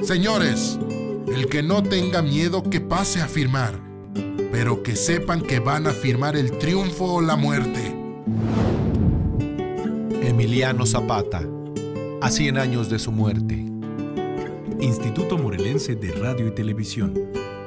Señores, el que no tenga miedo que pase a firmar, pero que sepan que van a firmar el triunfo o la muerte. Emiliano Zapata, a 100 años de su muerte. Instituto Morelense de Radio y Televisión.